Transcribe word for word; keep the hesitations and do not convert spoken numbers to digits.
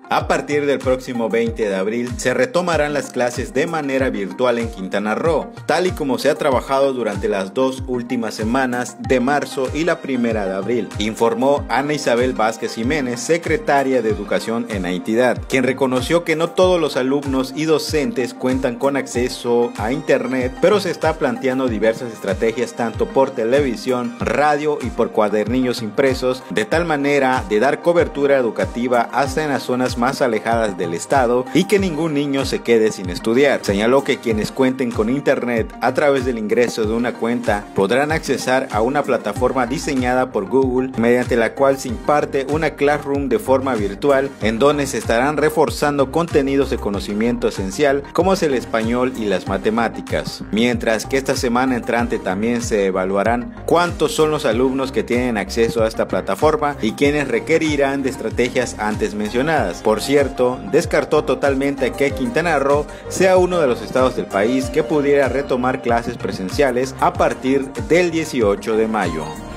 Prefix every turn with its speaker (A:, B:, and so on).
A: A partir del próximo veinte de abril se retomarán las clases de manera virtual en Quintana Roo, tal y como se ha trabajado durante las dos últimas semanas de marzo y la primera de abril, informó Ana Isabel Vázquez Jiménez, secretaria de Educación en la entidad, quien reconoció que no todos los alumnos y docentes cuentan con acceso a internet, pero se está planteando diversas estrategias tanto por televisión, radio y por cuadernillos impresos, de tal manera de dar cobertura educativa hasta en las zonas más alejadas del estado y que ningún niño se quede sin estudiar. Señaló que quienes cuenten con internet a través del ingreso de una cuenta podrán accesar a una plataforma diseñada por Google mediante la cual se imparte una classroom de forma virtual en donde se estarán reforzando contenidos de conocimiento esencial como es el español y las matemáticas. Mientras que esta semana entrante también se evaluarán cuántos son los alumnos que tienen acceso a esta plataforma y quienes requerirán de estrategias antes mencionadas. Por cierto, descartó totalmente que Quintana Roo sea uno de los estados del país que pudiera retomar clases presenciales a partir del dieciocho de mayo.